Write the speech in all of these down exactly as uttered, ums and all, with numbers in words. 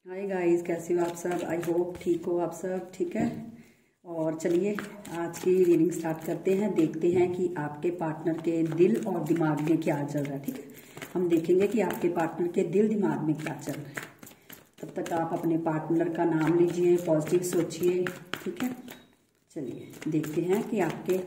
Hi guys, कैसे हो आप सब। आई होप ठीक हो आप सब। ठीक है, और चलिए आज की रीडिंग स्टार्ट करते हैं। देखते हैं कि आपके पार्टनर के दिल और दिमाग में क्या चल रहा है। ठीक है, हम देखेंगे कि आपके पार्टनर के दिल दिमाग में क्या चल रहा है। तब तक आप अपने पार्टनर का नाम लीजिए, पॉजिटिव सोचिए। ठीक है, चलिए देखते हैं कि आपके,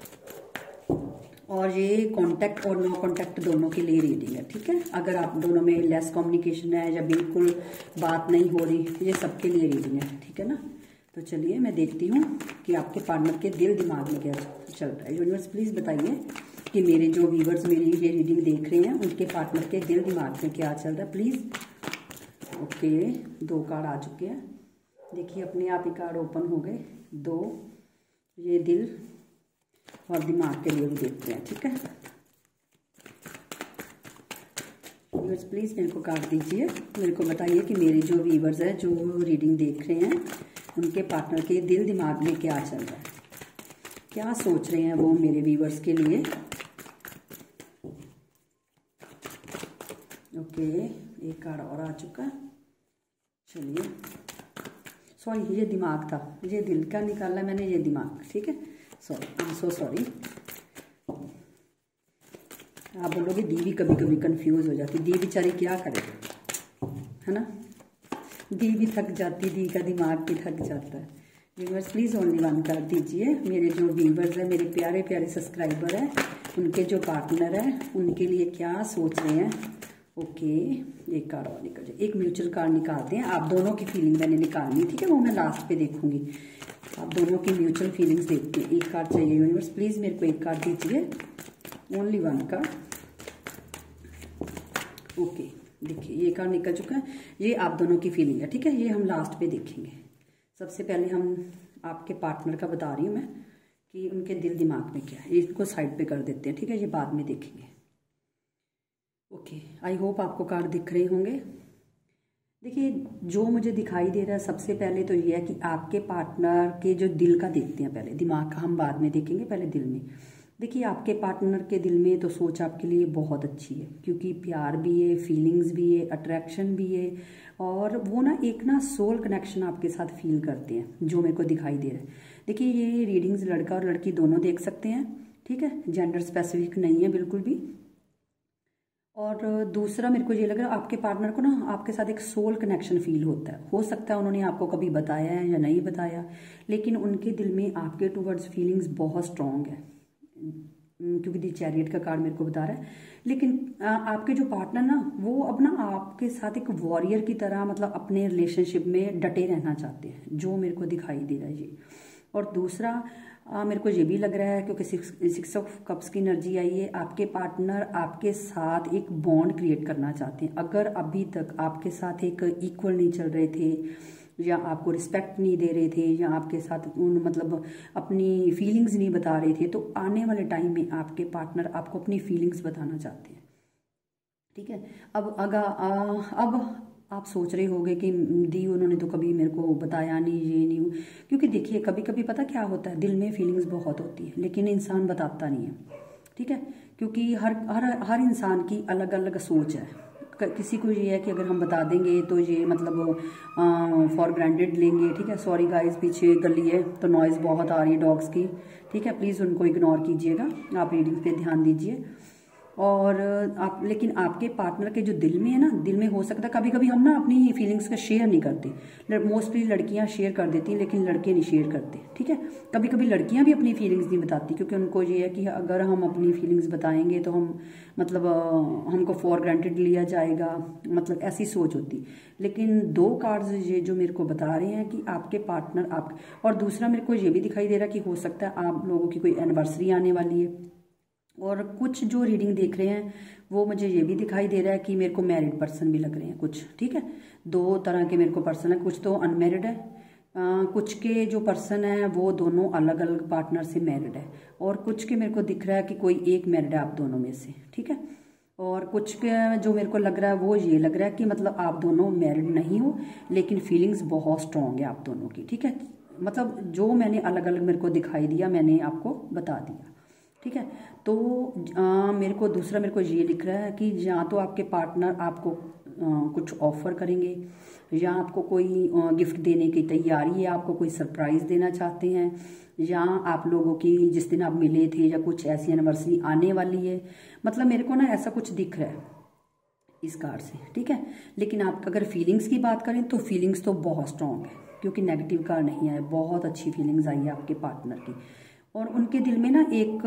और ये कांटेक्ट और नो कांटेक्ट दोनों के लिए रीडिंग है। ठीक है, अगर आप दोनों में लेस कम्युनिकेशन है या बिल्कुल बात नहीं हो रही, ये सबके लिए रीडिंग है। ठीक है ना, तो चलिए मैं देखती हूँ कि आपके पार्टनर के दिल दिमाग में क्या चल रहा है। यूनिवर्स प्लीज़ बताइए कि मेरे जो व्यूअर्स मेरी ये रीडिंग देख रहे हैं उनके पार्टनर के दिल दिमाग में क्या चल रहा है प्लीज़। ओके, दो कार्ड आ चुके हैं। देखिए अपने आप ही कार्ड ओपन हो गए दो। ये दिल और दिमाग के लिए भी देखते हैं। ठीक है, व्यूअर्स प्लीज़ मेरे को कार्ड दीजिए, मेरे को बताइए कि मेरे जो व्यूअर्स हैं जो रीडिंग देख रहे हैं उनके पार्टनर के दिल दिमाग में क्या चल रहा है, क्या सोच रहे हैं वो मेरे व्यूअर्स के लिए। ओके, एक कार्ड और आ चुका। चलिए, सॉरी ये दिमाग था, ये दिल का निकाला मैंने, ये दिमाग। ठीक है, sorry, I am so sorry. आप बोलोगे दी भी कभी कभी कंफ्यूज हो जाती, दी बेचारी क्या करे, है ना। दी भी थक जाती, दी का दिमाग भी थक जाता है। व्यूअर्स प्लीज़ ओनली वन कर दीजिए। मेरे जो व्यूअर्स हैं, मेरे प्यारे प्यारे सब्सक्राइबर हैं, उनके जो पार्टनर हैं उनके लिए क्या सोच रहे हैं। ओके, एक कार्ड और निकल जाए, एक म्यूचुअल कार्ड निकालते हैं। आप दोनों की फीलिंग मैंने निकालनी, ठीक है, वो मैं लास्ट पे देखूंगी। आप दोनों की म्यूचुअल फीलिंग्स देखते हैं। एक कार्ड चाहिए यूनिवर्स, प्लीज़ मेरे को एक कार्ड दीजिए, ओनली वन कार्ड। ओके, देखिए ये कार्ड निकल चुका है। ये आप दोनों की फीलिंग है। ठीक है, ये हम लास्ट पे देखेंगे। सबसे पहले हम आपके पार्टनर का बता रही हूँ मैं कि उनके दिल दिमाग में क्या है। इसको साइड पे कर देते हैं। ठीक है, ये बाद में देखेंगे। ओके, आई होप आपको कार्ड दिख रहे होंगे। देखिए जो मुझे दिखाई दे रहा है, सबसे पहले तो ये है कि आपके पार्टनर के जो दिल का देखते हैं, पहले दिमाग का हम बाद में देखेंगे, पहले दिल में। देखिए आपके पार्टनर के दिल में तो सोच आपके लिए बहुत अच्छी है, क्योंकि प्यार भी है, फीलिंग्स भी है, अट्रैक्शन भी है, और वो ना एक ना सोल कनेक्शन आपके साथ फील करते हैं, जो मेरे को दिखाई दे रहा है। देखिए ये रीडिंग्स लड़का और लड़की दोनों देख सकते हैं। ठीक है, जेंडर स्पेसिफिक नहीं है बिल्कुल भी। और दूसरा मेरे को ये लग रहा है आपके पार्टनर को ना आपके साथ एक सोल कनेक्शन फील होता है। हो सकता है उन्होंने आपको कभी बताया है या नहीं बताया, लेकिन उनके दिल में आपके टूवर्ड्स फीलिंग्स बहुत स्ट्रांग है, क्योंकि दी चैरियट का कार्ड मेरे को बता रहा है। लेकिन आपके जो पार्टनर ना वो अब ना आपके साथ एक वॉरियर की तरह, मतलब अपने रिलेशनशिप में डटे रहना चाहते हैं, जो मेरे को दिखाई दे रहा है ये। और दूसरा आ, मेरे को ये भी लग रहा है, क्योंकि सिक्स सिक्स ऑफ कप्स की एनर्जी आई है, आपके पार्टनर आपके साथ एक बॉन्ड क्रिएट करना चाहते हैं। अगर अभी तक आपके साथ एक इक्वल नहीं चल रहे थे, या आपको रिस्पेक्ट नहीं दे रहे थे, या आपके साथ उन मतलब अपनी फीलिंग्स नहीं बता रहे थे, तो आने वाले टाइम में आपके पार्टनर आपको अपनी फीलिंग्स बताना चाहते हैं। ठीक है, अब अगर अब आप सोच रहे होंगे कि दी उन्होंने तो कभी मेरे को बताया नहीं, ये नहीं। क्योंकि देखिए कभी कभी पता क्या होता है, दिल में फीलिंग्स बहुत होती है लेकिन इंसान बताता नहीं है। ठीक है, क्योंकि हर हर हर इंसान की अलग अलग सोच है। किसी को ये है कि अगर हम बता देंगे तो ये मतलब फॉर ग्रांटेड लेंगे। ठीक है, सॉरी गाइस, पीछे गली है तो नॉइज़ बहुत आ रही है डॉग्स की। ठीक है, प्लीज़ उनको इग्नोर कीजिएगा, आप रीडिंग पे ध्यान दीजिए। और आप, लेकिन आपके पार्टनर के जो दिल में है ना, दिल में हो सकता है कभी कभी हम ना अपनी फीलिंग्स का शेयर नहीं करते। मोस्टली लड़कियां शेयर कर देती हैं लेकिन लड़के नहीं शेयर करते। ठीक है, कभी कभी लड़कियां भी अपनी फीलिंग्स नहीं बताती, क्योंकि उनको ये है कि अगर हम अपनी फीलिंग्स बताएंगे तो हम मतलब हमको फॉर ग्रांटेड लिया जाएगा, मतलब ऐसी सोच होती। लेकिन दो कार्ड्स ये जो मेरे को बता रहे हैं कि आपके पार्टनर आप, और दूसरा मेरे को ये भी दिखाई दे रहा है कि हो सकता है आप लोगों की कोई एनिवर्सरी आने वाली है। और कुछ जो रीडिंग देख रहे हैं वो मुझे ये भी दिखाई दे रहा है कि मेरे को मैरिड पर्सन भी लग रहे हैं कुछ। ठीक है, दो तरह के मेरे को पर्सन है, कुछ तो अनमैरिड है, आ, कुछ के जो पर्सन है वो दोनों अलग अलग पार्टनर से मैरिड है, और कुछ के मेरे को दिख रहा है कि कोई एक मैरिड है आप दोनों में से। ठीक है, और कुछ के जो मेरे को लग रहा है वो ये लग रहा है कि मतलब आप दोनों मैरिड नहीं हो लेकिन फीलिंग्स बहुत स्ट्रांग है आप दोनों की। ठीक है, मतलब जो मैंने अलग अलग मेरे को दिखाई दिया मैंने आपको बता दिया। ठीक है, तो आ, मेरे को दूसरा मेरे को ये दिख रहा है कि या तो आपके पार्टनर आपको कुछ ऑफर करेंगे, या आपको कोई गिफ्ट देने की तैयारी है, आपको कोई सरप्राइज देना चाहते हैं, या आप लोगों की जिस दिन आप मिले थे या कुछ ऐसी एनिवर्सरी आने वाली है। मतलब मेरे को ना ऐसा कुछ दिख रहा है इस कार्ड से, ठीक है। लेकिन आप अगर फीलिंग्स की बात करें तो फीलिंग्स तो बहुत स्ट्रॉन्ग है, क्योंकि नेगेटिव कार्ड नहीं आया, बहुत अच्छी फीलिंग्स आई है आपके पार्टनर की। और उनके दिल में ना एक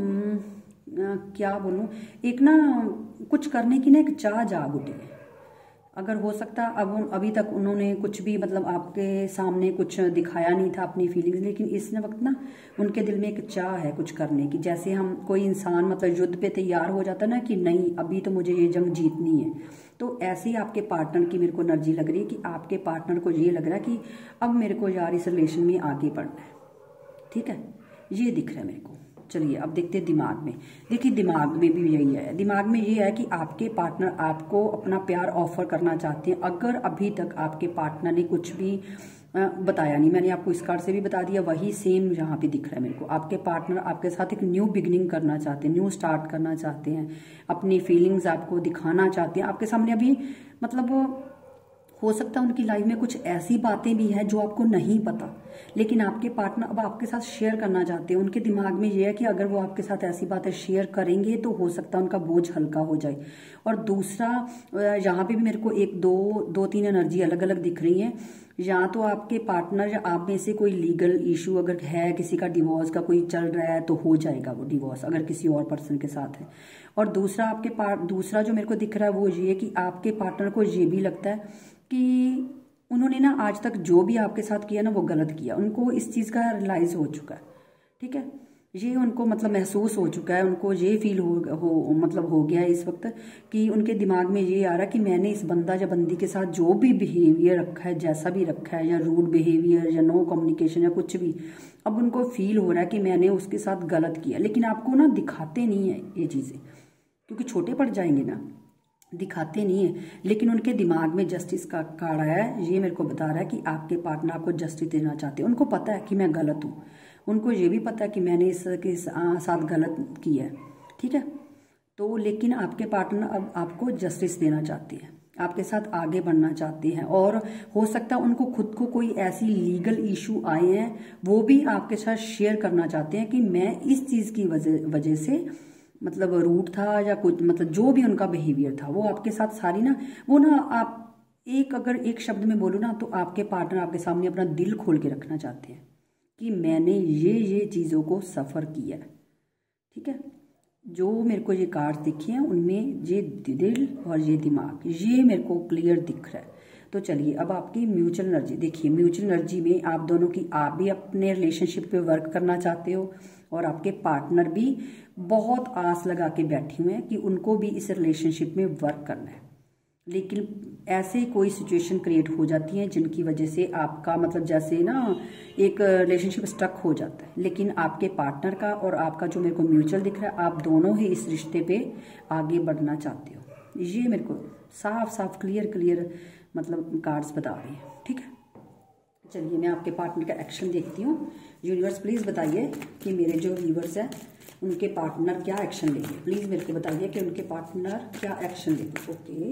आ, क्या बोलूं, एक ना कुछ करने की ना एक चाह जाग उठी है। अगर हो सकता अब अभी तक उन्होंने कुछ भी मतलब आपके सामने कुछ दिखाया नहीं था अपनी फीलिंग्स, लेकिन इस वक्त ना उनके दिल में एक चाह है कुछ करने की। जैसे हम कोई इंसान मतलब युद्ध पे तैयार हो जाता ना कि नहीं अभी तो मुझे ये जंग जीतनी है, तो ऐसे ही आपके पार्टनर की मेरे को एनर्जी लग रही है कि आपके पार्टनर को ये लग रहा है कि अब मेरे को यार इस रिलेशन में आगे बढ़ना है, ठीक है। ये दिख रहा है मेरे को। चलिए अब देखते हैं दिमाग में। देखिए दिमाग में भी यही है, दिमाग में ये है कि आपके पार्टनर आपको अपना प्यार ऑफर करना चाहते हैं। अगर अभी तक आपके पार्टनर ने कुछ भी बताया नहीं, मैंने आपको इस कार्ड से भी बता दिया, वही सेम यहाँ पे दिख रहा है मेरे को। आपके पार्टनर आपके साथ एक न्यू बिगिनिंग करना चाहते हैं, न्यू स्टार्ट करना चाहते हैं, अपनी फीलिंग्स आपको दिखाना चाहते हैं आपके सामने। अभी मतलब हो सकता है उनकी लाइफ में कुछ ऐसी बातें भी हैं जो आपको नहीं पता, लेकिन आपके पार्टनर अब आपके साथ शेयर करना चाहते हैं। उनके दिमाग में ये है कि अगर वो आपके साथ ऐसी बातें शेयर करेंगे तो हो सकता है उनका बोझ हल्का हो जाए। और दूसरा यहाँ पे भी मेरे को एक दो दो तीन एनर्जी अलग अलग दिख रही है। या तो आपके पार्टनर या आप में से कोई लीगल इशू अगर है, किसी का डिवोर्स का कोई चल रहा है तो हो जाएगा वो डिवोर्स अगर किसी और पर्सन के साथ है। और दूसरा आपके पार्ट दूसरा जो मेरे को दिख रहा है वो ये कि आपके पार्टनर को ये भी लगता है कि उन्होंने ना आज तक जो भी आपके साथ किया ना वो गलत किया। उनको इस चीज़ का रियलाइज हो चुका है, ठीक है। ये उनको मतलब महसूस हो चुका है, उनको ये फील हो, हो मतलब हो गया है इस वक्त कि उनके दिमाग में ये आ रहा है कि मैंने इस बंदा या बंदी के साथ जो भी बिहेवियर रखा है, जैसा भी रखा है, या रूड बिहेवियर या नो कम्युनिकेशन या कुछ भी, अब उनको फील हो रहा है कि मैंने उसके साथ गलत किया। लेकिन आपको ना दिखाते नहीं है ये चीज़ें, क्योंकि छोटे पड़ जाएंगे ना, दिखाते नहीं है। लेकिन उनके दिमाग में जस्टिस का कार्ड आया है, ये मेरे को बता रहा है कि आपके पार्टनर आपको जस्टिस देना चाहते हैं। उनको पता है कि मैं गलत हूँ, उनको ये भी पता है कि मैंने इसके साथ गलत किया है, ठीक है। तो लेकिन आपके पार्टनर अब आपको जस्टिस देना चाहते हैं, आपके साथ आगे बढ़ना चाहते हैं। और हो सकता है उनको खुद को कोई ऐसी लीगल इशू आए हैं वो भी आपके साथ शेयर करना चाहते हैं कि मैं इस चीज़ की वजह वजह से मतलब रूट था या कुछ मतलब जो भी उनका बिहेवियर था वो आपके साथ सारी ना वो ना आप एक अगर एक शब्द में बोलूँ ना तो आपके पार्टनर आपके सामने अपना दिल खोल के रखना चाहते हैं कि मैंने ये ये चीज़ों को सफ़र किया है, ठीक है। जो मेरे को ये कार्ड दिखी हैं उनमें ये दिल और ये दिमाग ये मेरे को क्लियर दिख रहा है। तो चलिए अब आपकी म्यूचुअल एनर्जी देखिए। म्यूचुअल एनर्जी में आप दोनों की, आप भी अपने रिलेशनशिप पे वर्क करना चाहते हो और आपके पार्टनर भी बहुत आस लगा के बैठे हुए हैं कि उनको भी इस रिलेशनशिप में वर्क करना है। लेकिन ऐसे कोई सिचुएशन क्रिएट हो जाती है जिनकी वजह से आपका मतलब जैसे ना एक रिलेशनशिप स्टक हो जाता है। लेकिन आपके पार्टनर का और आपका जो मेरे को म्यूचुअल दिख रहा है, आप दोनों ही इस रिश्ते पे आगे बढ़ना चाहते हो। ये मेरे को साफ साफ क्लियर क्लियर मतलब कार्ड्स बता रहे हैं, ठीक है। चलिए मैं आपके पार्टनर का एक्शन देखती हूँ। यूनिवर्स प्लीज़ बताइए कि मेरे जो व्यूअर्स हैं उनके पार्टनर क्या एक्शन लेंगे। प्लीज़ मेरे को बताइए कि उनके पार्टनर क्या एक्शन लेंगे। ओके,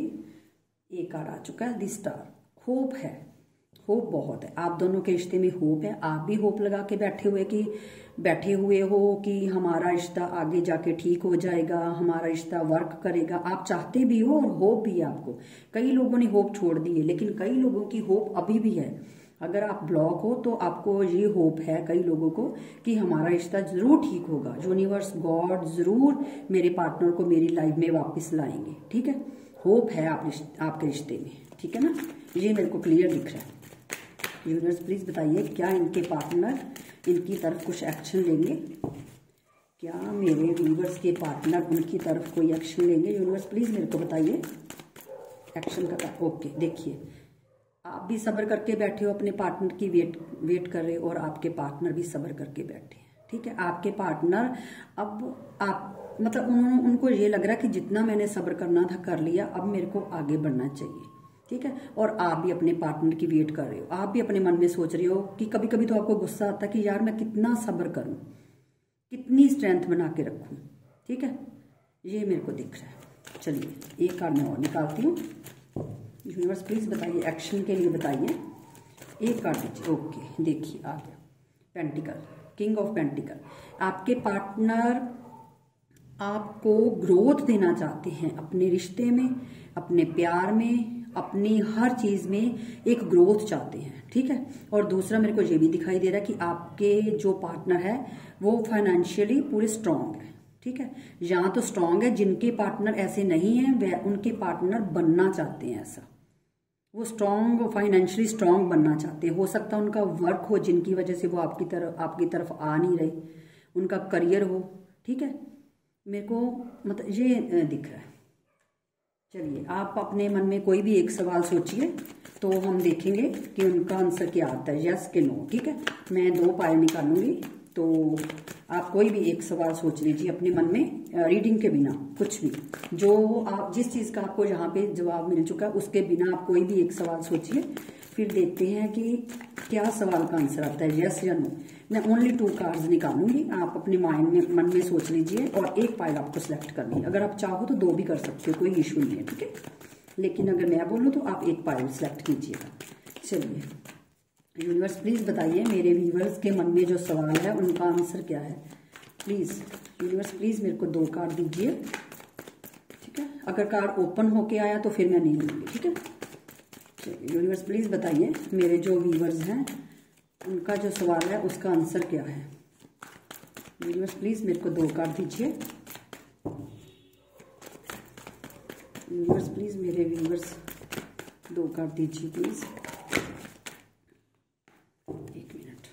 एक कार्ड आ चुका है, द स्टार। होप है, होप बहुत है, आप दोनों के रिश्ते में होप है। आप भी होप लगा के बैठे हुए कि बैठे हुए हो कि हमारा रिश्ता आगे जाके ठीक हो जाएगा, हमारा रिश्ता वर्क करेगा। आप चाहते भी हो और होप भी है आपको। कई लोगों ने होप छोड़ दी है, लेकिन कई लोगों की होप अभी भी है। अगर आप ब्लॉक हो तो आपको ये होप है कई लोगों को कि हमारा रिश्ता जरूर ठीक होगा। यूनिवर्स गॉड जरूर मेरे पार्टनर को मेरी लाइफ में वापस लाएंगे, ठीक है। होप है आप आपके रिश्ते में, ठीक है ना। ये मेरे को क्लियर दिख रहा है। यूनिवर्स प्लीज बताइए क्या इनके पार्टनर इनकी तरफ कुछ एक्शन लेंगे। क्या मेरे व्यूअर्स के पार्टनर उनकी तरफ कोई एक्शन लेंगे। यूनिवर्स प्लीज मेरे को बताइए एक्शन का। ओके देखिए, आप भी सब्र करके बैठे हो, अपने पार्टनर की वेट वेट कर रहे हो और आपके पार्टनर भी सब्र करके बैठे हैं, ठीक है। आपके पार्टनर अब आप मतलब उन, उनको ये लग रहा है कि जितना मैंने सब्र करना था कर लिया, अब मेरे को आगे बढ़ना चाहिए, ठीक है। और आप भी अपने पार्टनर की वेट कर रहे हो। आप भी अपने मन में सोच रहे हो कि कभी कभी तो आपको गुस्सा आता है कि यार मैं कितना सब्र करूं, कितनी स्ट्रेंथ बना के रखूं, ठीक है। ये मेरे को दिख रहा है। चलिए एक कार्ड मैं और निकालती हूँ। यूनिवर्स प्लीज बताइए, एक्शन के लिए बताइए। एक कार्ड दीजिए। ओके, देखिए आ गया पेंटिकल, किंग ऑफ पेंटिकल। आपके पार्टनर आपको ग्रोथ देना चाहते हैं अपने रिश्ते में, अपने प्यार में, अपनी हर चीज में एक ग्रोथ चाहते हैं, ठीक है। और दूसरा मेरे को ये भी दिखाई दे रहा है कि आपके जो पार्टनर है वो फाइनेंशियली पूरे स्ट्रांग है, ठीक है। यहाँ तो स्ट्रांग है, जिनके पार्टनर ऐसे नहीं है वह उनके पार्टनर बनना चाहते हैं ऐसा, वो स्ट्रांग फाइनेंशियली स्ट्रांग बनना चाहते हैं। हो सकता है उनका वर्क हो जिनकी वजह से वो आपकी तरफ आपकी तरफ आ नहीं रहे, उनका करियर हो, ठीक है। मेरे को मतलब ये दिख रहा है। चलिए आप अपने मन में कोई भी एक सवाल सोचिए तो हम देखेंगे कि उनका आंसर क्या आता है, यस कि नो, ठीक है। मैं दो पायल निकालूंगी तो आप कोई भी एक सवाल सोच लीजिए अपने मन में, रीडिंग के बिना, कुछ भी जो आप जिस चीज का आपको यहाँ पे जवाब मिल चुका है उसके बिना आप कोई भी एक सवाल सोचिए, फिर देखते हैं कि क्या सवाल का आंसर आता है, यस या नो। मैं ओनली टू कार्ड्स निकालूंगी, आप अपने माइंड में मन में सोच लीजिए और एक पायल आपको सिलेक्ट करनी है। अगर आप चाहो तो दो भी कर सकते हो, कोई इशू नहीं है, ठीक है। लेकिन अगर मैं बोलूँ तो आप एक पायल सिलेक्ट कीजिएगा। चलिए यूनिवर्स प्लीज बताइए मेरे व्यूवर्स के मन में जो सवाल है उनका आंसर क्या है। प्लीज यूनिवर्स प्लीज मेरे को दो कार्ड दीजिए, ठीक है। अगर कार्ड ओपन होके आया तो फिर मैं नहीं लूंगी, ठीक है। चलिए यूनिवर्स प्लीज बताइए मेरे जो व्यूवर्स हैं उनका जो सवाल है उसका आंसर क्या है। यूनिवर्स प्लीज मेरे को दो कार्ड दीजिए। यूनिवर्स प्लीज मेरे व्यूवर्स दो कार्ड दीजिए प्लीज। एक मिनट।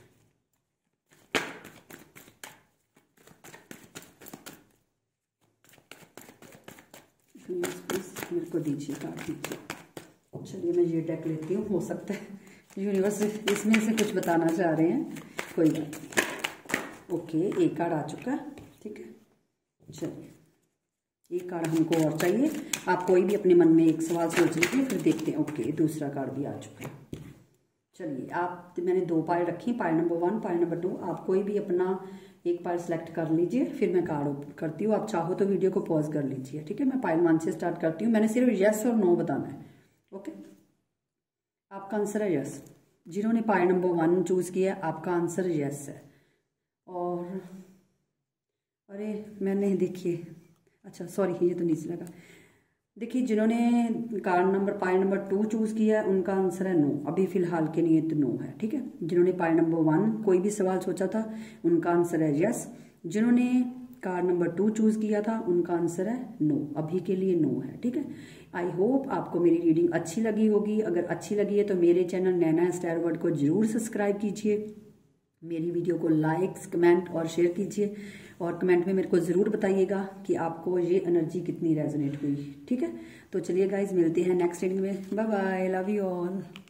यूनिवर्स प्लीज मेरे को दीजिए कार्ड दीजिए। चलिए मैं ये डेक लेती हूँ, हो सकता है यूनिवर्स इसमें से कुछ बताना चाह रहे हैं, कोई बात नहीं। ओके एक कार्ड आ चुका है, ठीक है। चलिए एक कार्ड हमको और चाहिए, आप कोई भी अपने मन में एक सवाल सोच लीजिए फिर देखते हैं। ओके दूसरा कार्ड भी आ चुका है। चलिए आप, मैंने दो पायल रखी, pile number one, pile number two, आप कोई भी अपना एक पायल सेलेक्ट कर लीजिए, फिर मैं कार्ड ओपन करती हूँ। आप चाहो तो वीडियो को पॉज कर लीजिए, ठीक है। मैं पायल वन से स्टार्ट करती हूँ, मैंने सिर्फ यस और नो बताना है, ओके। आपका आंसर है यस। जिन्होंने पायल नंबर वन चूज किया आपका आंसर यस है। और अरे मैंने देखिए, अच्छा सॉरी ये तो नीचे लगा। देखिए जिन्होंने card number pile number two choose किया है उनका आंसर है नो, अभी फिलहाल के लिए तो नो है, ठीक है। जिन्होंने पायल नंबर वन कोई भी सवाल सोचा था उनका आंसर है यस। जिन्होंने कार्ड नंबर टू चूज किया था उनका आंसर है नो, अभी के लिए नो है, ठीक है। आई होप आपको मेरी रीडिंग अच्छी लगी होगी। अगर अच्छी लगी है तो मेरे चैनल नैना स्टार वर्ल्ड को जरूर सब्सक्राइब कीजिए, मेरी वीडियो को लाइक्स कमेंट और शेयर कीजिए, और कमेंट में मेरे को ज़रूर बताइएगा कि आपको ये एनर्जी कितनी रेजोनेट हुई, ठीक है। तो चलिए गाइज मिलते हैं नेक्स्ट रीडिंग में, bye bye, love you all.